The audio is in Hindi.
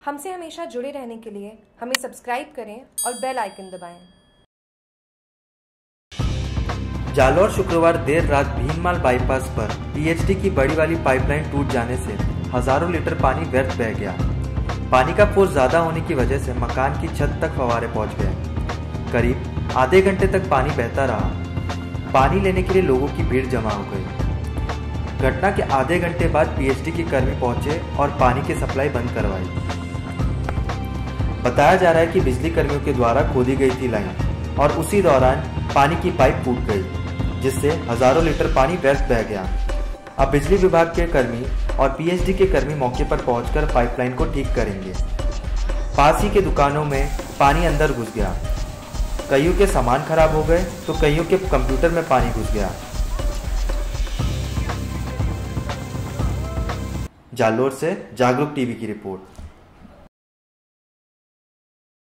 हमसे हमेशा जुड़े रहने के लिए हमें सब्सक्राइब करें और बेल आइकन दबाएं। जालौर शुक्रवार देर रात भीनमाल बाईपास पर पीएचडी की बड़ी वाली पाइपलाइन टूट जाने से हजारों लीटर पानी व्यर्थ बह गया। पानी का फोर्स ज्यादा होने की वजह से मकान की छत तक फव्वारे पहुंच गए। करीब आधे घंटे तक पानी बहता रहा। पानी लेने के लिए लोगों की भीड़ जमा हो गई। घटना के आधे घंटे बाद पीएचडी के कर्मी पहुंचे और पानी की सप्लाई बंद करवाई। बताया जा रहा है कि बिजली कर्मियों के द्वारा खोदी गई थी लाइन और उसी दौरान पानी की पाइप फूट गई, जिससे हजारों लीटर पानी व्यर्थ बह गया। अब बिजली विभाग के कर्मी और पीएचडी के कर्मी मौके पर पहुंचकर पाइपलाइन को ठीक करेंगे। पास ही के दुकानों में पानी अंदर घुस गया। कईयों के सामान खराब हो गए तो कईयों के कंप्यूटर में पानी घुस गया। जालौर से जागरूक टीवी की रिपोर्ट।